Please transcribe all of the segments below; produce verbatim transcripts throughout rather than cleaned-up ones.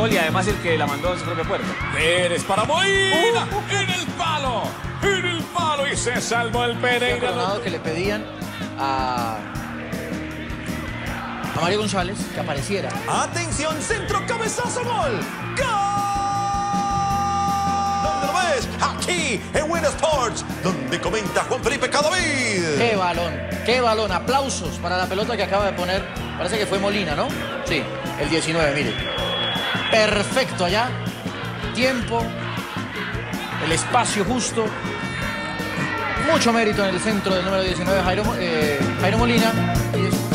gol y además el que la mandó en su propia puerta. Pérez para Molina, uh, uh. en el palo, en el palo y se salvó el Pereira. El que le pedían a, a Mario González que apareciera. Atención, centro, cabezazo, gol. ¡Gol! ¿Dónde lo ves? Aquí, en Win Sports, donde comenta Juan Felipe Cadavid. ¡Qué balón! ¡Qué balón! Aplausos para la pelota que acaba de poner. Parece que fue Molina, ¿no? Sí, el diecinueve, mire. Perfecto allá. Tiempo. El espacio justo. Mucho mérito en el centro del número diecinueve, Jairo, eh, Jairo Molina. Y es...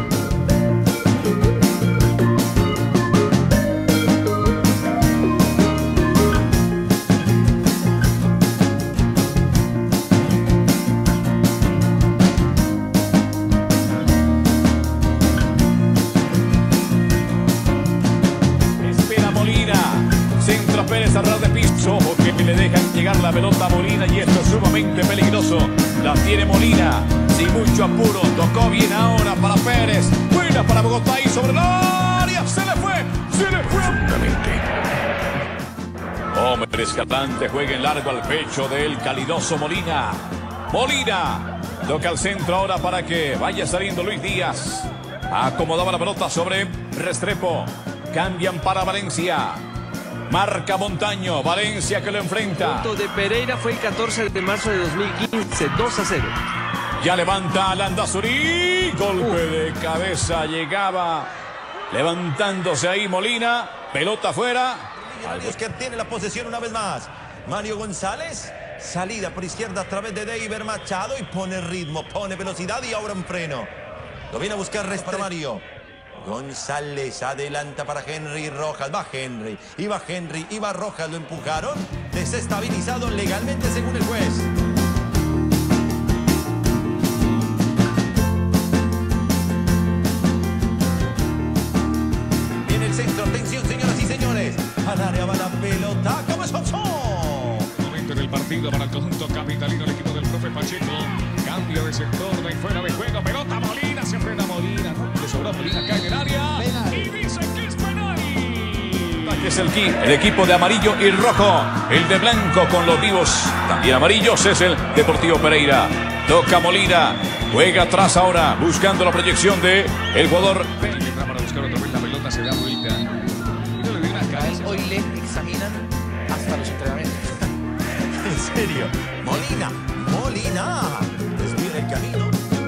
Centro Pérez a ras de piso, porque le dejan llegar la pelota a Molina y esto es sumamente peligroso. La tiene Molina, sin mucho apuro, tocó bien ahora para Pérez. Buena para Bogotá y sobre el área, se le fue, se le fue. Absolutamente. Homer Escalante juega en largo al pecho del calidoso Molina. Molina toca al centro ahora para que vaya saliendo Luis Díaz. Acomodaba la pelota sobre Restrepo. Cambian para Valencia. Marca Montaño, Valencia que lo enfrenta. El punto de Pereira fue el catorce de marzo de dos mil quince, dos a cero. Ya levanta Landazuri, golpe uh. de cabeza, llegaba levantándose ahí Molina, pelota afuera. Millonarios que tiene la posesión una vez más. Mario González, salida por izquierda a través de Deiber Machado y pone ritmo, pone velocidad y ahora un freno. Lo viene a buscar Resta Mario. González adelanta para Henry Rojas. Va Henry, iba Henry, iba Rojas, lo empujaron. Desestabilizado legalmente según el juez. Viene el centro, atención señoras y señores. Al área va la pelota, como es momento en el partido para el conjunto capitalino, el equipo del profe Pacheco. Cambio de sector, de fuera de juego, pelota Molina, se frena Molina, ¿no? Le sobró Molina acá en el área. Penal. Y dicen que es penal. Aquí es el, el equipo de amarillo y rojo, el de blanco con los vivos también amarillos es el Deportivo Pereira. Toca Molina, juega atrás ahora, buscando la proyección de el jugador. Entra para buscar otra vez la pelota, se da vuelta. Y no le dio una cabeza. Hoy le examinan hasta los entrenamientos. En serio, Molina, Molina. Desvía el camino.